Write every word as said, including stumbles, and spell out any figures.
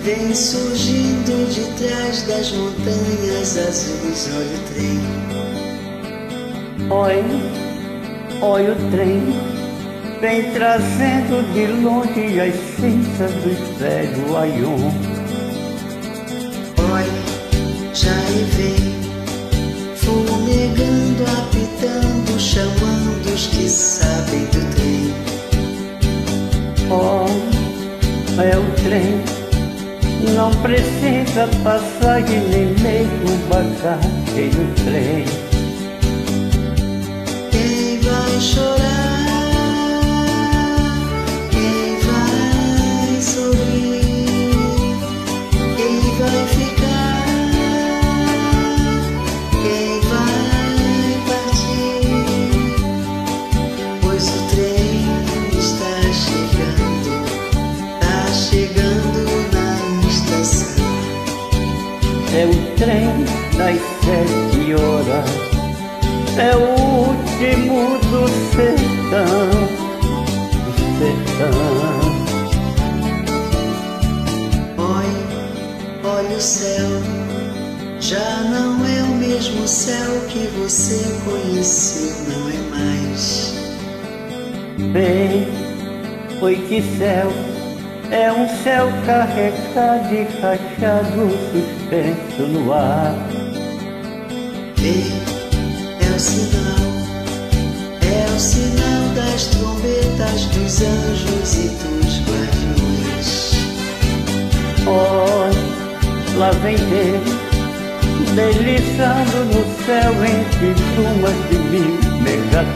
Vem surgindo de trás das montanhas azuis, olha o trem. Olha, olha o trem, vem trazendo de longe as cinzas do velho Aion. Olha, já aí vem, fumegando, apitando, chamando os que sabem do trem. Olha, é o trem, não precisa passagem nem mesmo bagagem no trem. Quem vai chorar? Quem vai sorrir? Quem vai ficar? Quem vai partir? Pois o trem está chegando, está chegando na estação. É o trem das sete horas, é o último do sertão, do sertão. Olha, olha o céu, já não é o mesmo céu que você conheceu, não é mais. Bem, oi que céu, é um céu carregado e rachado, suspenso no ar. Vê, é o sinal, é o sinal das trombetas dos anjos e dos guardiões. Oh, lá vem Deus, deslizando no céu entre plumas de mil megatrões.